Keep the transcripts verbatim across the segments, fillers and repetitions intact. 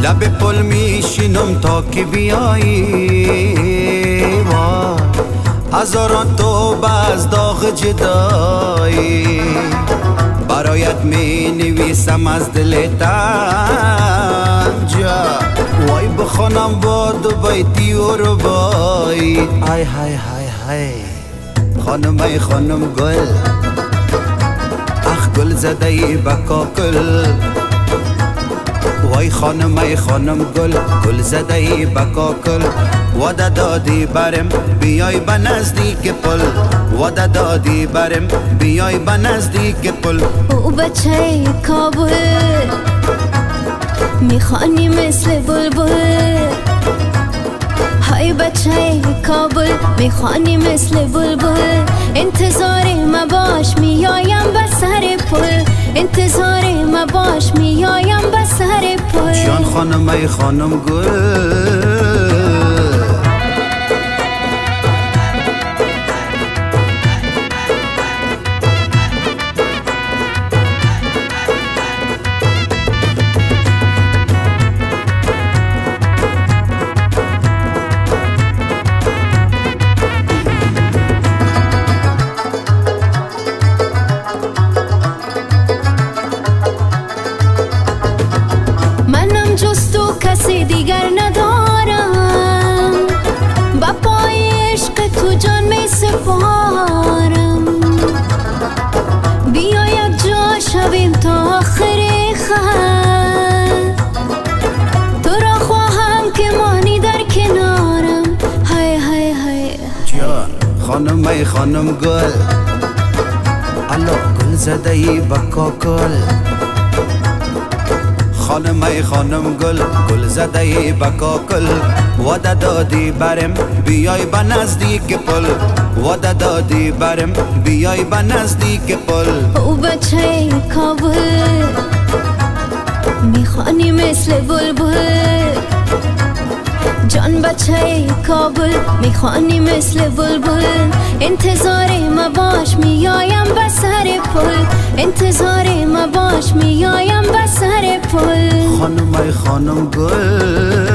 لب پل میشینم تا که بیایی وای هزاران توبه از داغ جدایی برایت می نویسم از دل تنجا وای بخونم با دو بیتی و ربایی های های های های خانم ای خانم گل اخ گل زده ای بکاکل وای خانم ای خانم گل گل زده ای بکاکل وعده دادی برم بیای به نزدیک پل وعده دادی برم بیای به نزدیک پل او بچه کابل میخوانی مثل بلبل های بچه کابل میخوانی مثل بلبل انتظار ما باش میایم به سر پل انتظار ما باش میایم به سر پل جان خانم ای خانم گل کسی دیگر ندارم با پای عشق تو جان می سپارم بیا یک جا شویم تا آخر خط تو را خواهم که مانی در کنارم های های های جان خانم ای خانم گل الا گل زده ای بکاکل خانم ای خانم گل گل زده ای بکاکل وعده دادی برم بیای به نزدیک پل وعده دادی برم بیای به نزدیک پل او بچه کابل میخوانی مثل بلبل جان بچه کابل میخوانی مثل بلبل انتظار ما باش میایم به سر پل انتظار ما باش میایم به سر پل خانم ای خانم گل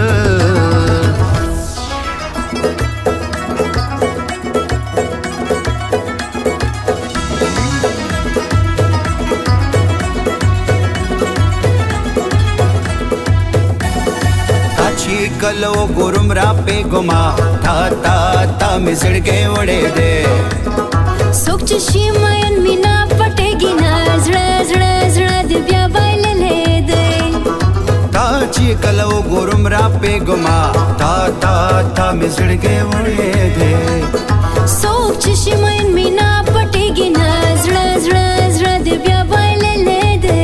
कलो गुरुम रापे गुमा था था था मिसड़ के वड़े दे सुख चशी मयन मीना पटेगी ना जड़ा जड़ा जड़ा दिव्या बाइल ले दे ताची कलो गुरुम रापे गुमा था था था मिसड़ के वड़े दे सुख चशी मयन मीना पटेगी ना जड़ा जड़ा जड़ा दिव्या बाइल ले दे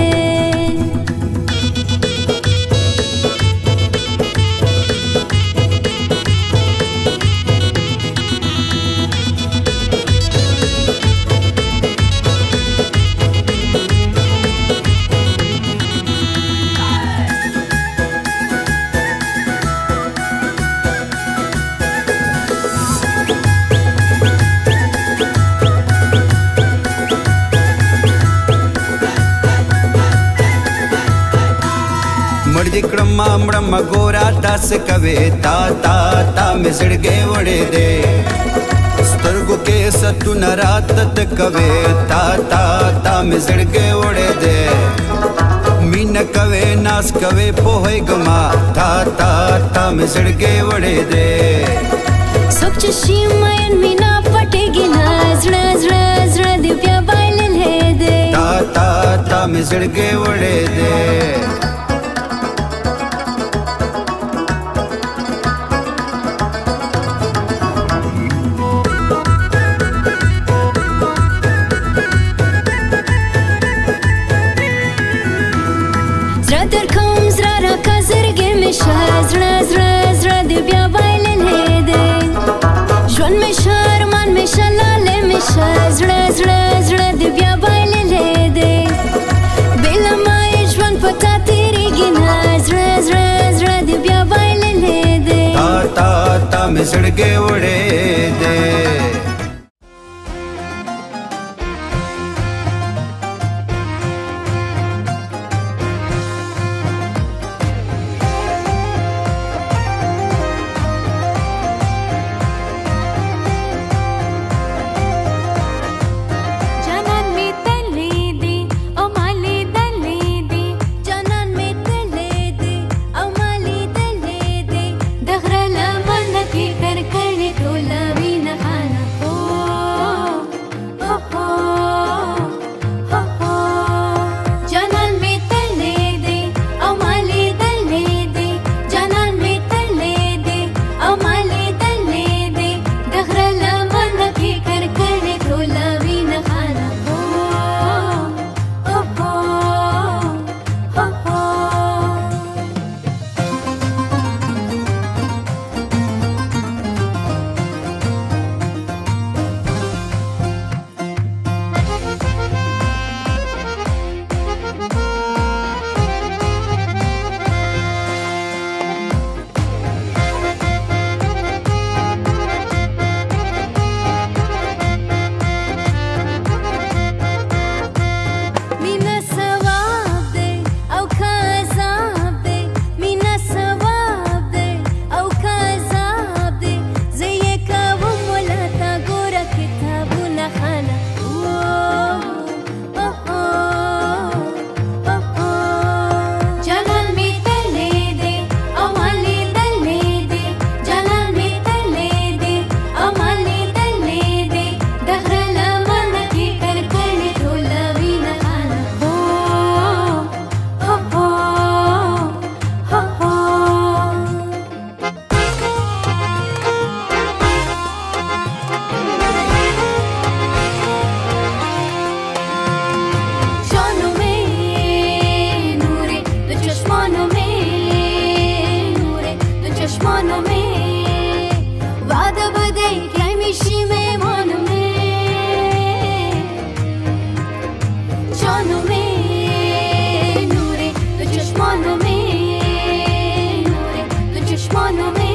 मर्दिकड़म्मा मड़म्मा गोरा दास कवे ता ता ता मिसड़ के वड़े दे स्तर्गु के सतु नरातत कवे ता ता ता मिसड़ के वड़े दे मीन कवे नास कवे पोहे गमा ता ता ता मिसड़ के वड़े दे सुख चशी मयन मीना पटेगी ना जड़ा जड़ा जड़ा दिव्या बाइल ले दे ता ता ता मिसड़ के वड़े दे زړه زړه زړه دې بیا بایللې دی ژوند مې شه ارمان مې شه لاله مې شه زړه زړه زړه دې بیا بایللې دی بې له ما یې ژوند په تا تېرېږي نه زړه زړه زړه دې بیا بایللې دی تا تا تا مې زړګی وړی دی चश्मानों में नूरे तो चश्मानों में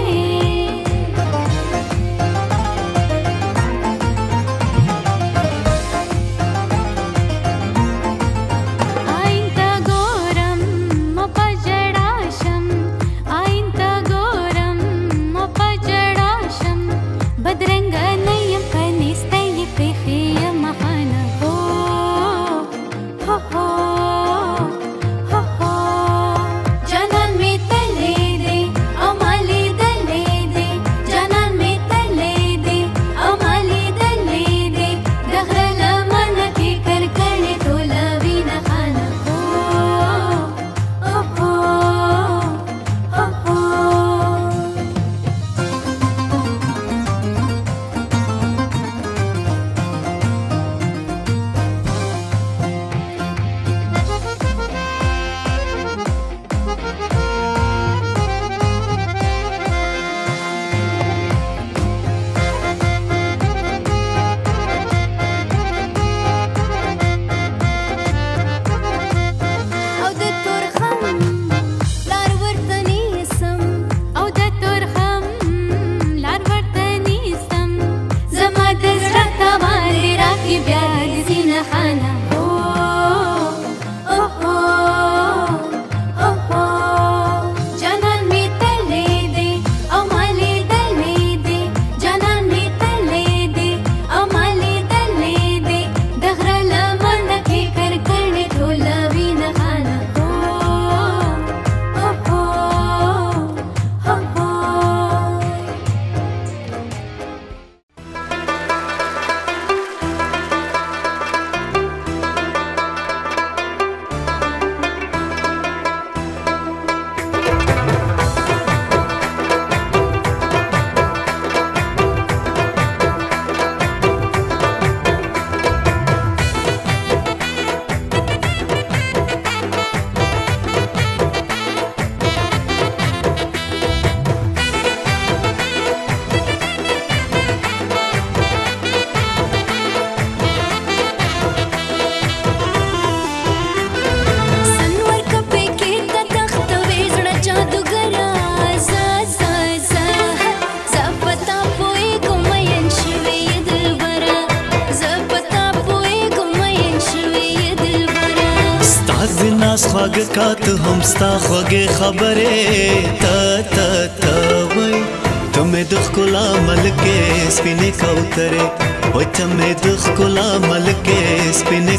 خواږه کات هم ستا خوږې خبرې ته ته ته وای ته مې د ښکلا ملکې سپینې کوترې وای ته مې د ښکلا ملکې سپینې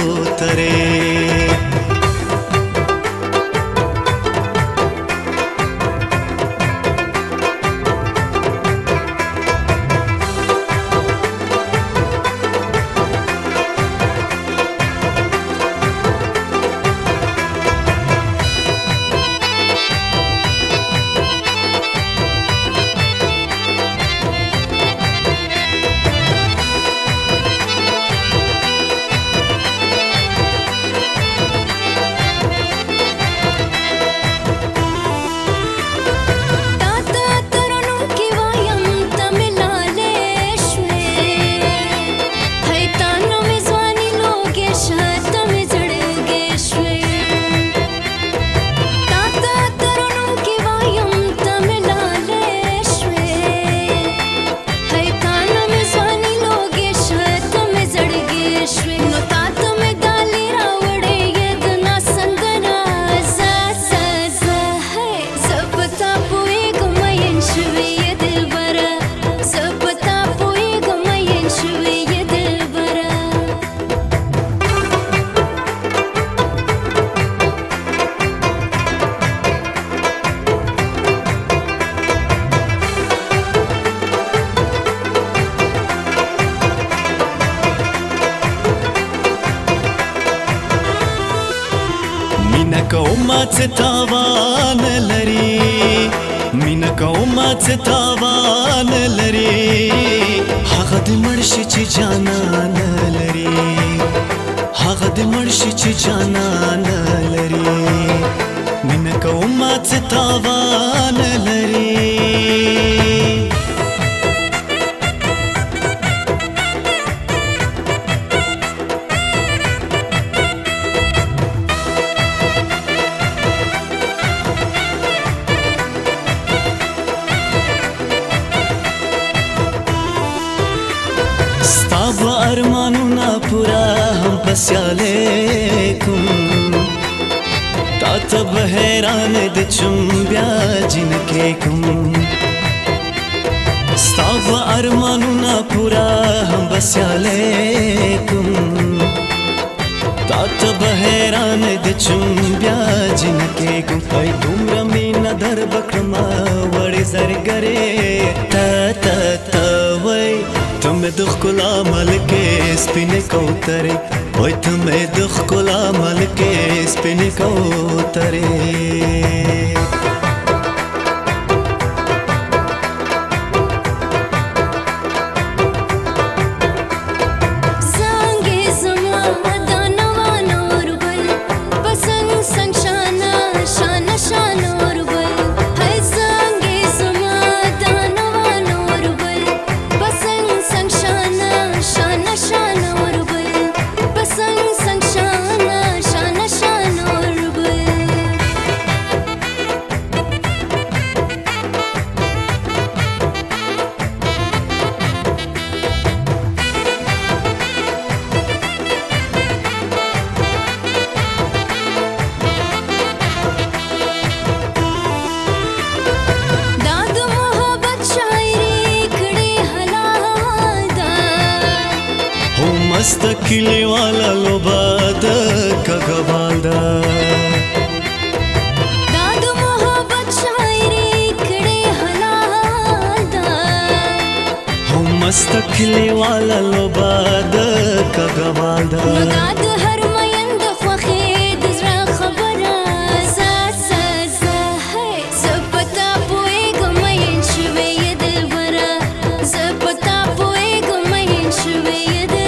کوترې څه تاوان لري مینه کومه څه تاوان لري هغه دې مړ شي چې جانان لري هغه دې مړ شي چې جانان لري مینه کومه څه تاوان لري بس علیکم تا تب حیران د چم بیا جن کې کوم ستا و ارمانونه پورا هم بس علیکم تا تب حیران د چم بیا جن کې کوم ای دومره مینه در بکړما وړې زرګرې تا تا تا وای تم د ښکلا ملکې سپینې کوترې وای تم د ښکلا ملکې سپینې کوترې मस्त किले वाला लोबा द कगवाल दा दाद मोहब्बत शायरी खड़े हलाल दा हो मस्त किले वाला लोबा द कगवाल दा नगाद हर मयंद ख्वखे दजरा खबरा सा सा सा है सबता पोए गमयन शवे ये दिल बरा सबता पोए गमयन शवे ये दिल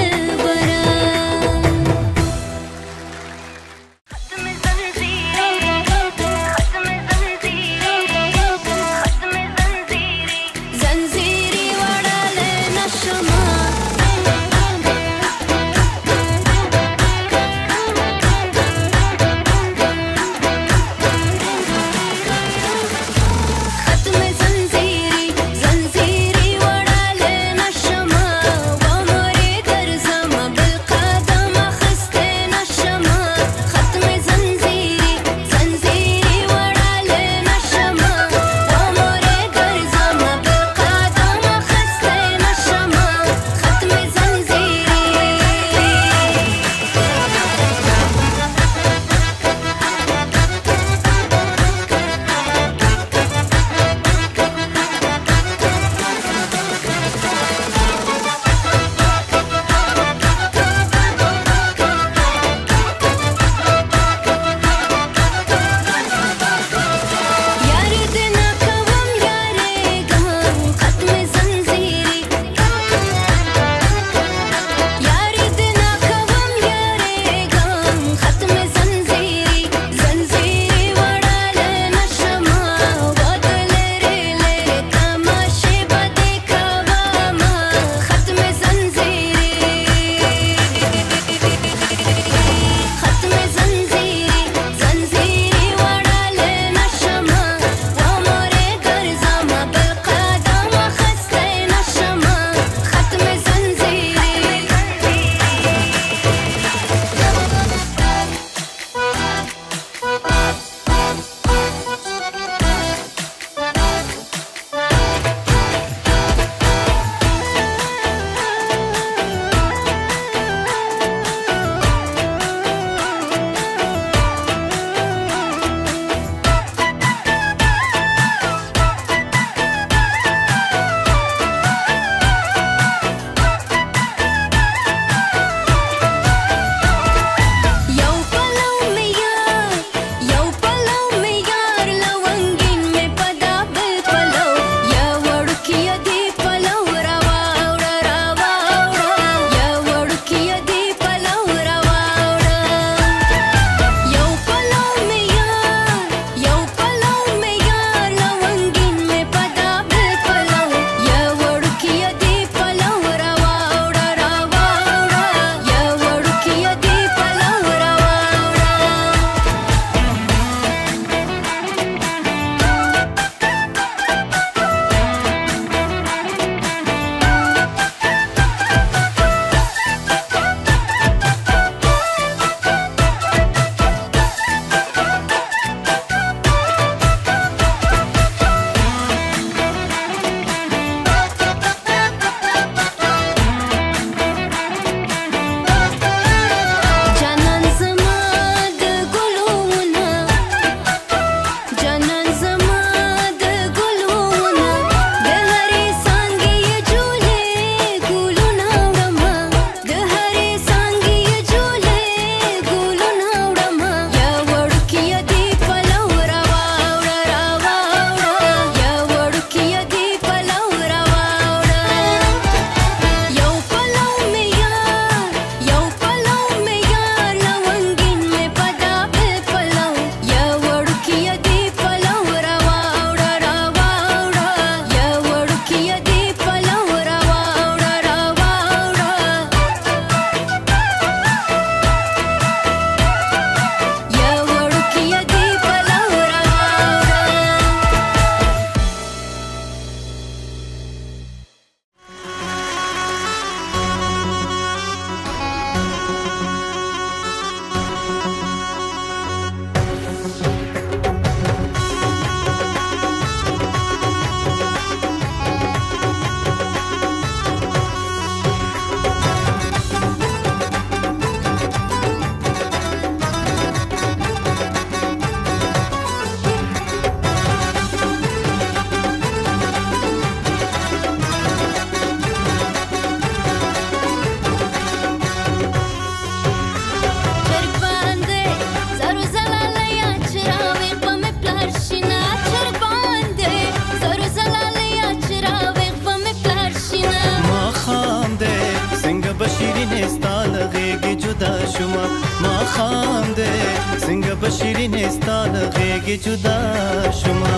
جدا شما ما خام دے سنگ بشیرین استال غیگ جدا شما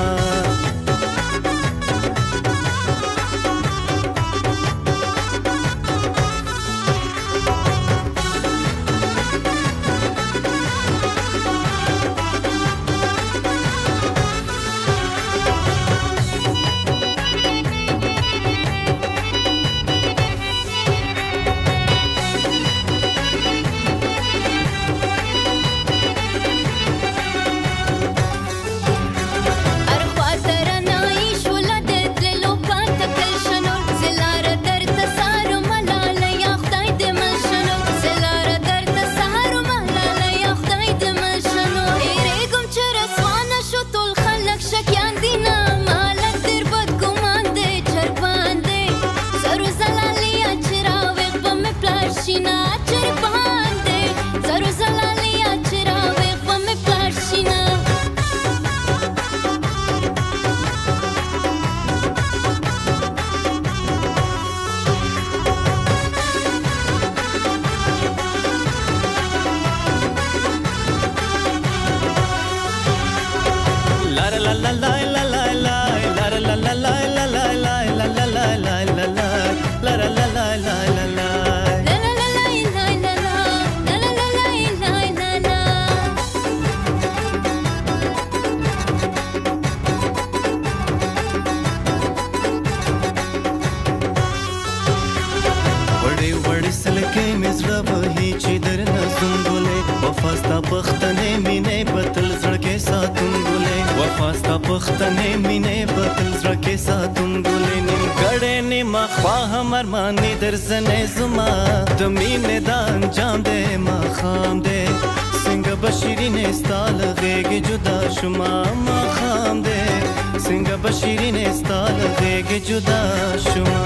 पख्तने मीने बतल रखे सातुम गुले निम गड़े निम ख्वा हमर मानी दर्जने जुमा दमीने दान जाम दे मा खाम दे सिंग बशीरीन इस्ताल गेग जुदा शुमा मा खाम दे सिंग बशीरीन इस्ताल गेग जुदा शुमा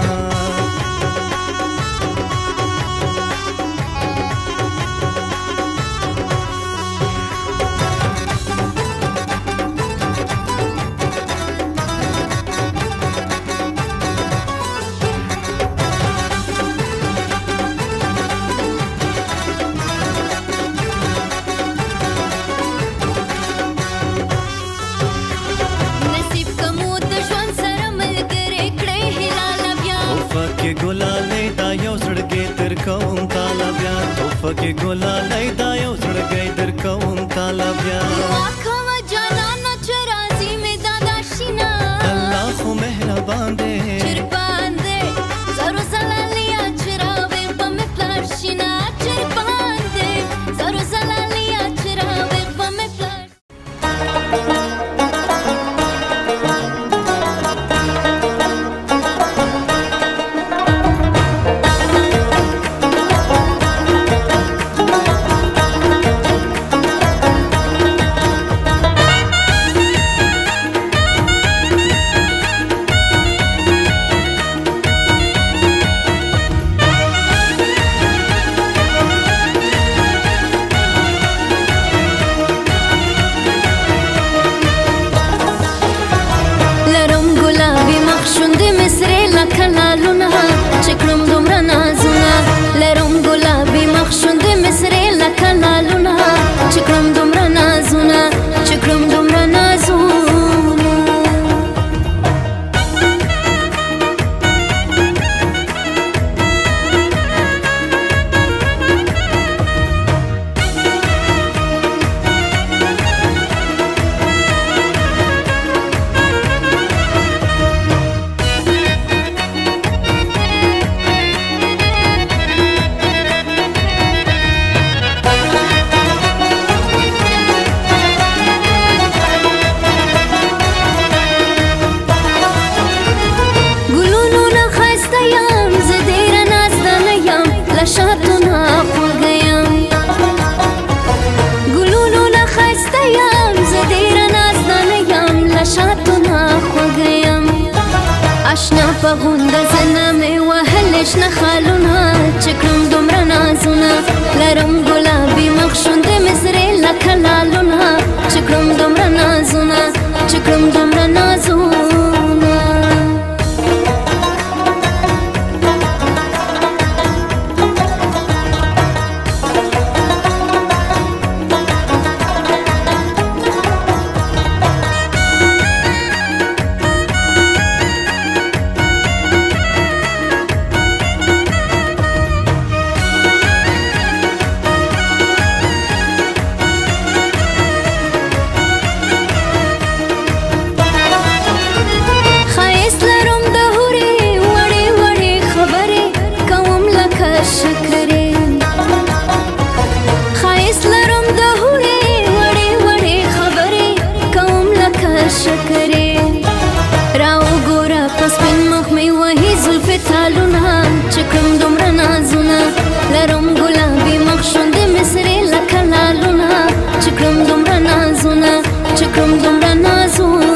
के गोला लई दायो जड़ गई दर कौम ताला ब्या आँखों में जाना न चराजी में दादा शीना अल्लाह को मेहरबान दे चरपान दे जरो जलालिया चरावे बम प्लार शीना चरपान दे जरो जलालिया चरावे बम प्लार چکرم دومره نازونه لرم گلابی مخشوند مصری لکنالونه چکرم دومره نازونه چکرم دومره نازونه پغوند زنمه و هلش نخالونه چکرم دومره نازونه لرم گلابی مخشوند مزری لکلالونه چکرم دومره نازونه چکرم دومره نازونه شکرې راو ګوره پس پن مخ مې وهي زلفې تالونه چې کړم دومره نازونه لرم ګلابي مخ شونډې مې سرې لکه لالونه چې کړم دومره نازونه چې کړم دومره نازونه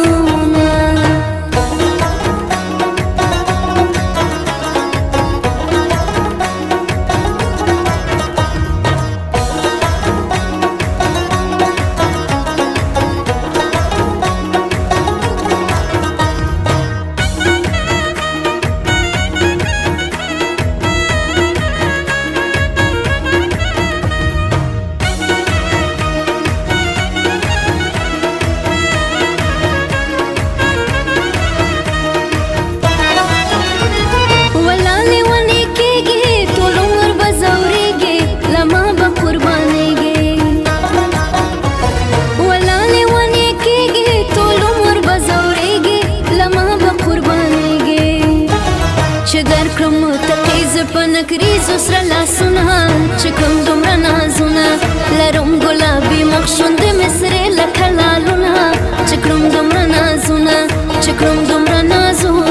نکریزو سره لاسونه چې کوم دومره نازونه لرم ګلابي مخ شونډې مې سرې لکه لالونه چې کړم دومره نازونه چې کړم دومره نازونه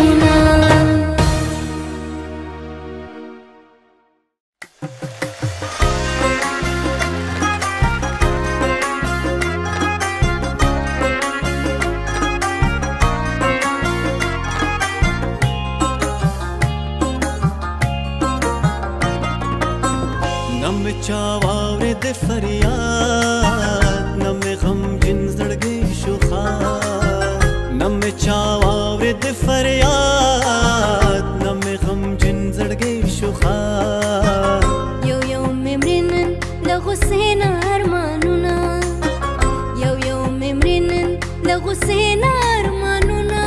چاواورې د فریاد نه مې غمګین زړګی شو ښاد نه مې چاواورې د فریاد نه مې غمګین زړګی شو ښاد یو یو مې مرینن د غوسې نه ارمانونه یو یو مې مرینن د غوسې نه ارمانونه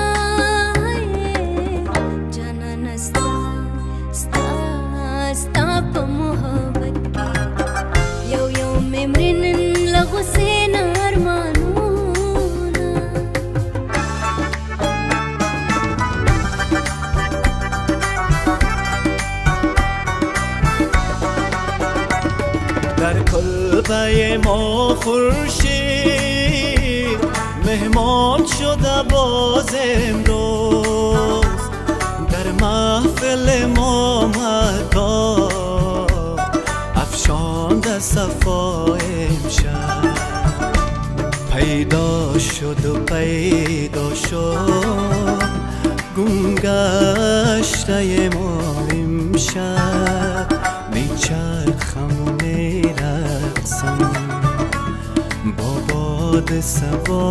جانانه ستا ستا ستا په محبت یو یو مې مرینن له غوسې نه ارمانونه در کلبه ما خورشید مهمان شده باز امروز در محفل ما مکان افشانده صفا امشب پیدا شد و پیدا شد گمگشته ما امشب میچرخم و میرقصم با باد صبا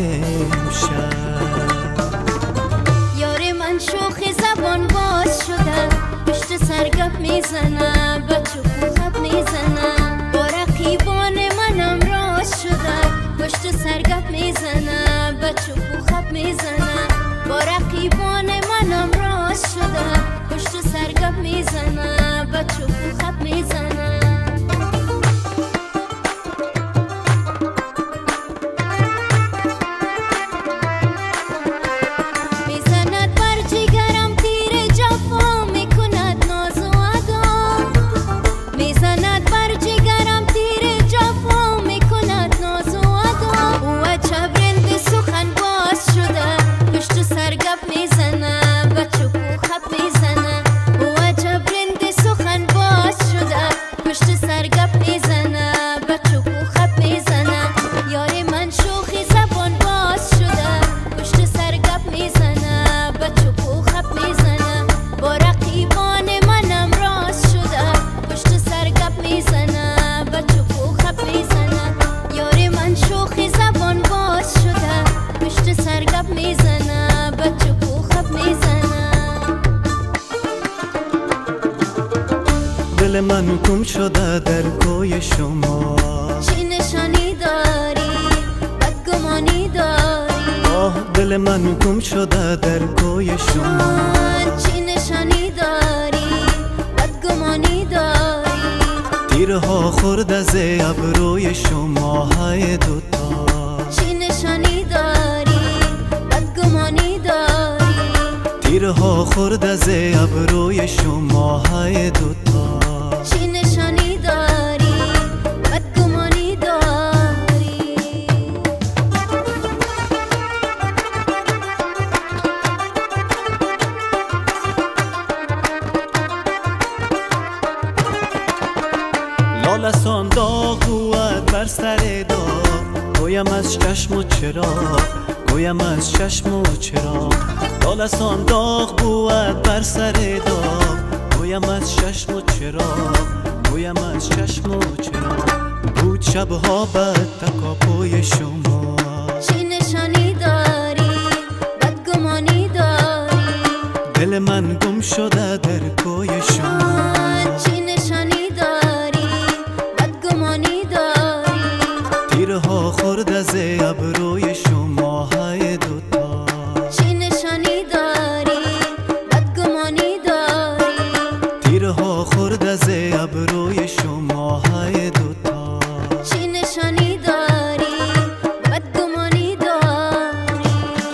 امشب یار من شوخ زبان باز شده پشت سر گپ میزنه بچه خوب میزنه با رقیبان منم راز شده پشت سر گپ میزنه بچه خوب میزنه با رقیبان منم راز شده پشت سر گپ میزنه بچه خوب میزنه دل من گم شده در کوی شما چی نشانی داری بدگمانی داری آه دل من گم شده در کوی شما چی نشانی داری بدگمانی داری تیرها خورد از ابروی شما های دوتا چی نشانی داری بدگمانی داری تیرها خورد از ابروی شما های دوتا چی نشانی داری بدگمانی داری گویم از چشم و چراغ دالسان داغ بود بر سر داغ گویم از چشم و چراغ گویم از چشم و چراغ بود شبها بد تکاپوی شما چی نشانی داری بدگمانی داری دل من گم شده در کوی شما چی نشانی داری بدگمانی داری تیرها خورد از ابروی شما های دوتا چی نشانی داری بدگمانی داری تیرها خورد از ابروی شما های دوتا چی نشانی داری بدگمانی داری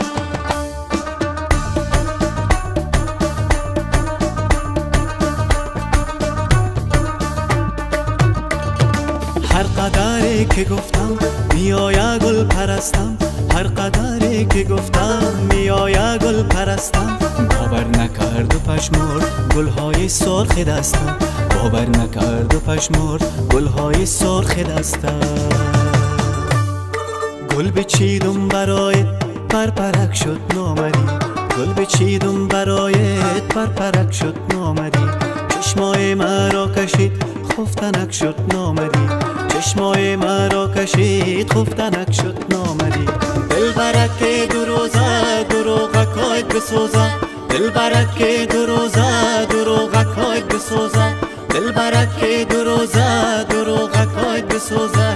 هر قدری که گفتم میای گل پرستم هر قدری که گفتم میای گل پرستم باور نکرد و پشمرد گلهای سرخ دستم باور نکرد و پشمرد گلهای سرخ دستم گل بچیدم برایت پرپرک شد نامدی گل بچیدم برایت پرپرک شد نامدی چشمای مرا کشید خفتنک شد نامدی چشمای مرا کشید خفتنک شد نامدی دل برک دو روزه دروغکای بسوزه دل برک دو روزه دروغکای بسوزه دل برک دو روزه دروغکای بسوزه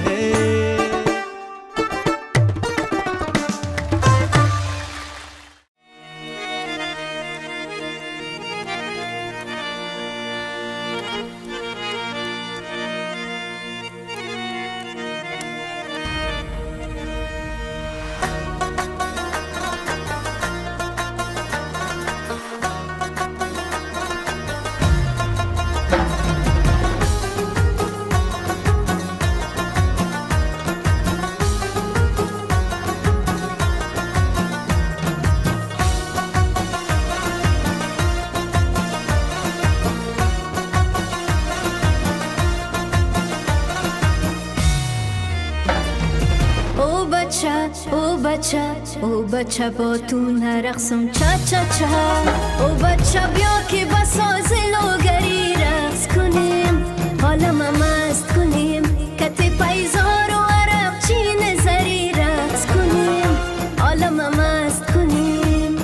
او بچه او بچه با تو نرقصم چا چا چا او بچه بیا که بساز لوگری رقص کنیم حالا ما مست کنیم کت پیزار و عرب چی نظری رقص کنیم حالا ما مست کنیم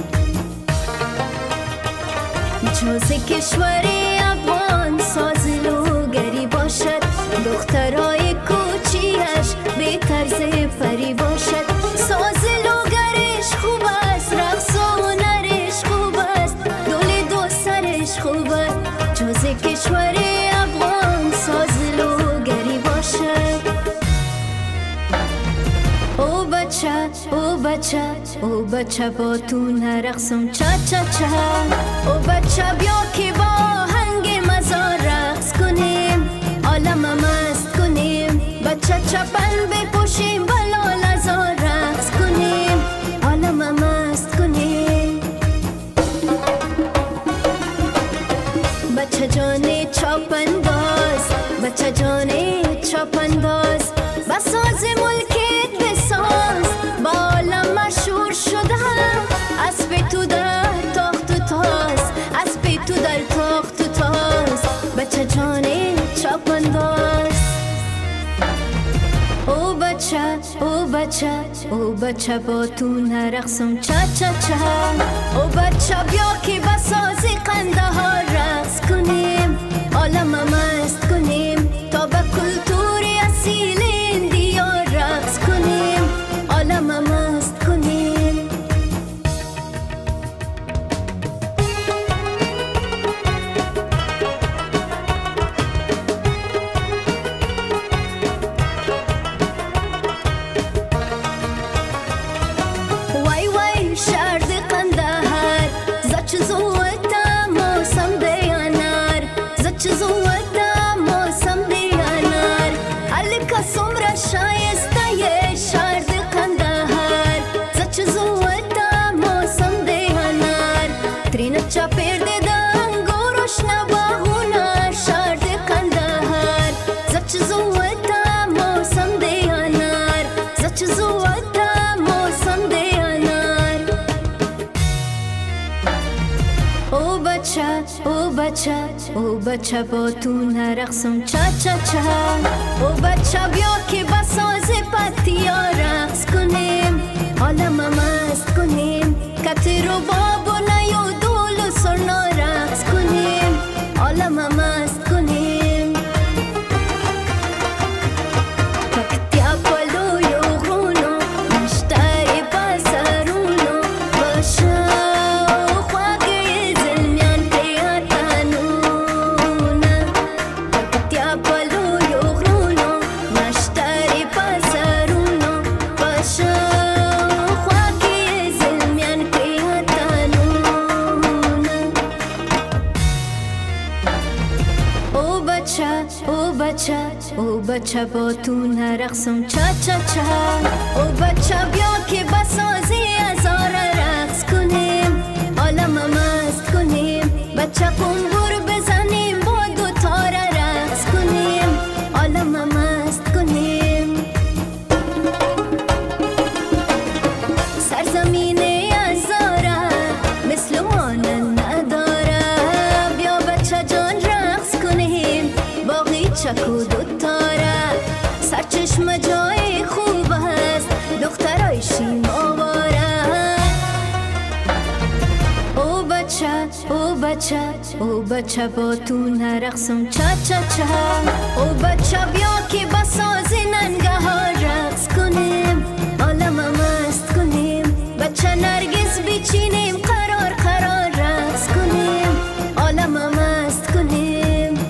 جز کشوری افغان ساز لوگری باشد دخترای کوچیش به طرز پری باشد ساز لوگرش خوب است رقص و هنرش خوب است دل دو سرش خوب است جز کشور افغان ساز لوگری باشد او بچه او بچه او بچه با تو نرقصم چا چا چا او بچه بیا که با آهنگ مزار رقص کنیم عالم مست کنیم بچه چپن بپوشیم بلا لزار رقص کنیم عالم مست کنیم بچه جان چاپنداز بچه جان چاپنداز بساز ملکت بساز با عالم مشهور شدم اسب تو در تاخت و تاز اسب تو در تاخت و تاز بچه جان چاپنداز او بچه او بچه او بچه با تو نرقصم چا چا چا او بچه بیا که بساز قنده ها رقص کنیم عالم مست کنیم تا به کلتور اصیل اندیا رقص کنیم عالم مست کنیم وای وای شرد قندهار زچ زوتا موسم دیانار زچ زوتا موسم بچه او بچه با تو نرقصم چا چا چا او بچه بیا که بساز پتیا رقص کنیم عالم مست کنیم کتی رو بابو نیو دول و سرنا رقص کنیم عالم مست کنیم پکتیا پلو یو غرونو مشتری پسرونو باشه او بچه با تو نرقصم چا چا چا او بچه بیا که بسازی هزار رقص کنیم عالم مست کنیم بچه قنبور بزنیم با دوتا رقص کنیم عالم مست کنیم سرزمین هزاره مثل مانن نداره بیا بچه جان رقص کنیم باقی چکو دوتاره سرچشم جای خوب هست دخترای شیماواره او بچه او بچه او بچه با تو نرقصم چا چا چا او بچه بیا که بسازی ننگه ها رقص کنیم عالم مست کنیم بچه نرگس بیچینیم قرار قرار رقص کنیم عالم مست کنیم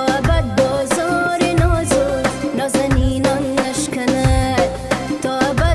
تو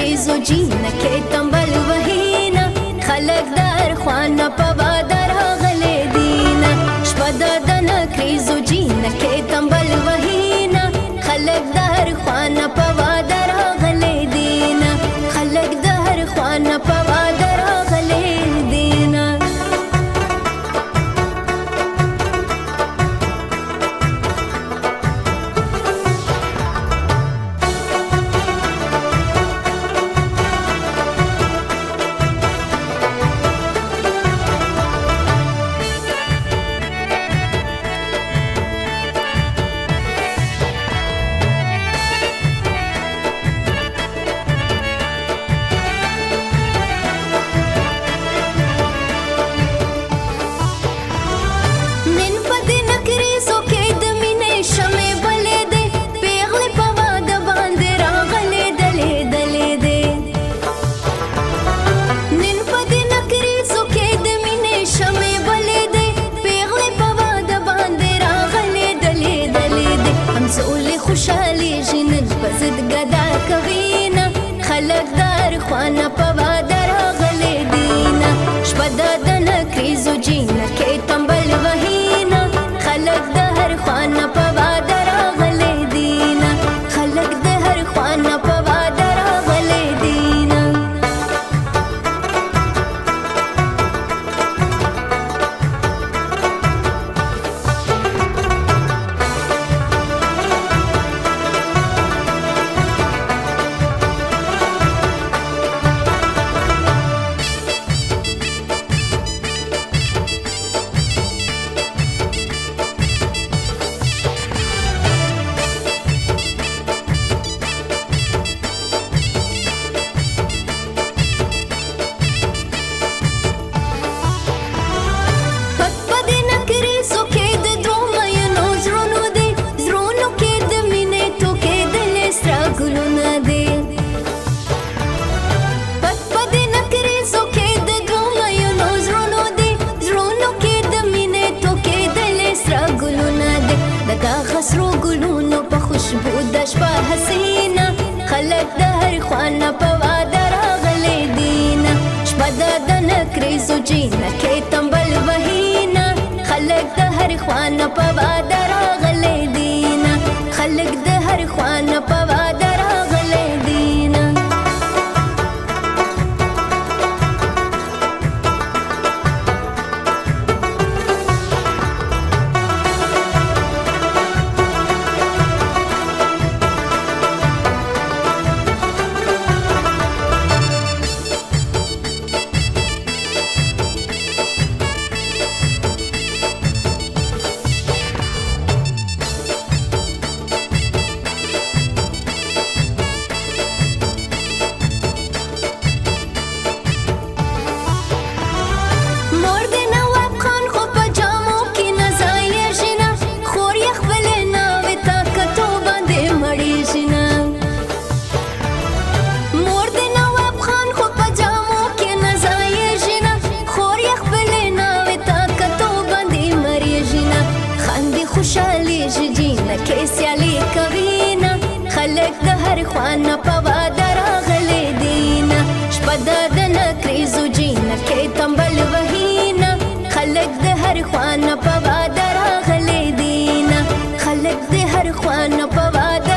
کریزو جینا کې تمبل وهینا خلق دار خوانه په بادر غلې دینا شپه د کریزو جینا کې تمبل وهینا خلق دار خوانه په بادر غلې دینا خلق دار خوانه په بادر غلې دینا خلق دار خوانه په بادر غلې دینا شپه د کریزو جینا کې تمبل وهینا خلق دار خوانه په بادر غلې دینا خلق دار خوانه په بادر غلې دینا سرو ګلونو په خوشبو د شپه حسینا خلق د هر خوانه په بادر غلې دینا شپه د کریزو جینا کې تمبل وهینا خلق د هر خوانه په بادر غلې دینا خلق د هر خوانه په بادر غلې دینا خلق د هر خوانه په بادر غلې دینا شپه د کریزو جینا کې تمبل وهینا خلق د هر خوانه په بادر غلې دینا خلق د هر خوانه په بادر